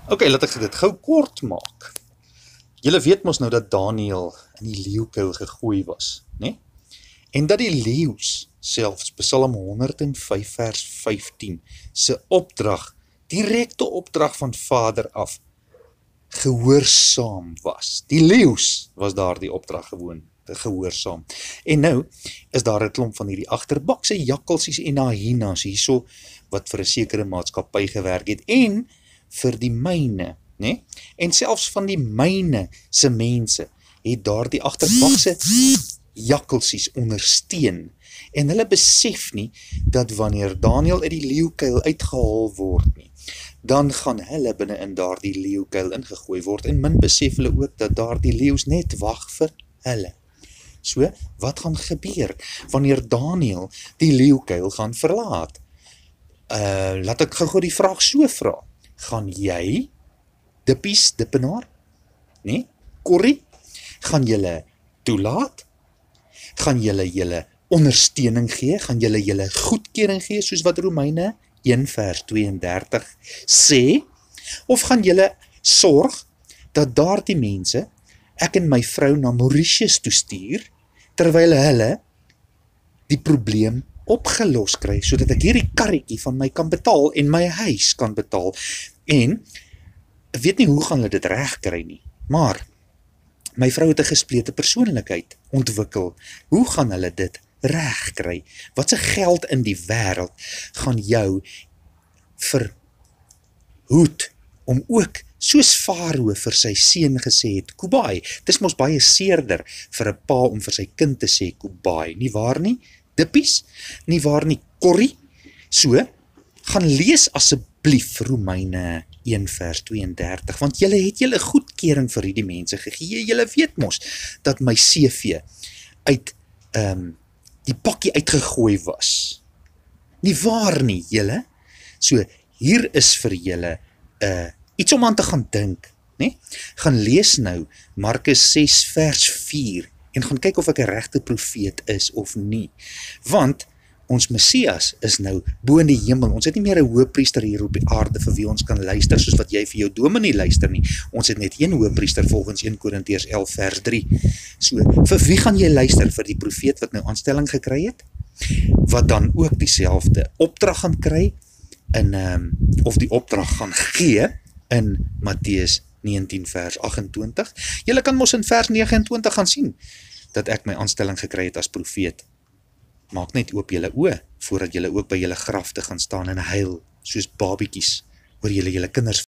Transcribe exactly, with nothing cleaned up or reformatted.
Ok, laat ek dit gou kort maak. Julle weet mos nou dat Daniel in die leeukuil gegooi was, né? En dat die leeu's selfs Psalm honderd en vyf vers vyftien se opdrag, direkte opdrag van Vader af, gehoorsaam was. Die leeu's was daar die opdrag gewoon gehoorsaam. En nou is daar 'n klomp van hierdie agterbakse jakkalsies en hyenas hierso wat vir 'n sekere maatskappy gewerk het en vir die myne, né? En selfs van die myne se mense het daar die agterbakse jakkalsies ondersteun. En hulle besef nie dat wanneer Daniel uit die leeukuil uitgehaal word nie, dan gaan hulle binne in daardie leeukuil ingegooi word en min besef hulle ook dat daardie leeu's net wag vir hulle. So, wat gaan gebeur wanneer Daniel die leeukuil gaan verlaat? Uh, laat ek gou-gou die vraag so vra. Gaan jy, dippies, dippenaar, nee, Corrie, gaan julle toelaat? Gaan julle julle ondersteuning gee? Gaan julle julle goedkeuring gee, soos wat Romeine een vers twee en dertig sê? Of gaan julle sorg dat daardie mense, ek en my vrou na Mauritius toestuur, terwyl hulle die probleem opgelos kry, sodat ek hierdie karretjie van my kan betaal en my huis kan betaal. En, ek weet nie hoe gaan hulle dit reg kry nie, maar my vrou het 'n gesplete persoonlikheid ontwikkel. Hoe gaan hulle dit reg kry? Wat se geld in die wêreld gaan jou verhoed om ook, soos Farao vir sy seun gesê het, Kubai, dis mos baie seerder vir 'n pa om vir sy kind te sê Kubai, nie waar nie? Dippies, nie waar nie, Corrie? So, gaan lees asseblief Romeine een vers twee en dertig, want julle het julle goedkeuring vir hierdie mense gegee. Julle weet mos dat my C V uit um, die pakkie uitgegooi was. Nie waar nie, julle? So, hier is vir julle uh, iets om aan te gaan dink, né? Gaan lees nou Markus ses vers vier en gaan kyk of ek 'n regte profeet is of nie. Want ons Messias is nou bo in die hemel. Ons het nie meer 'n hoëpriester hier op die aarde vir wie ons kan luister, soos wat jy vir jou dominee luister nie. Ons het net een hoëpriester volgens een Korintiërs elf vers drie. So, vir wie gaan jy luister? Vir die profeet wat nou aanstelling gekry het? Wat dan ook dieselfde opdrag gaan kry in, um, of die opdrag gaan gee in Matteus negentien vers agt en twintig. Julle kan mos in vers nege en twintig gaan sien dat ek my aanstelling gekry het as profeet. Maak net oop julle oë voordat julle ook by julle graf te gaan staan en huil soos babiekies oor julle julle kinders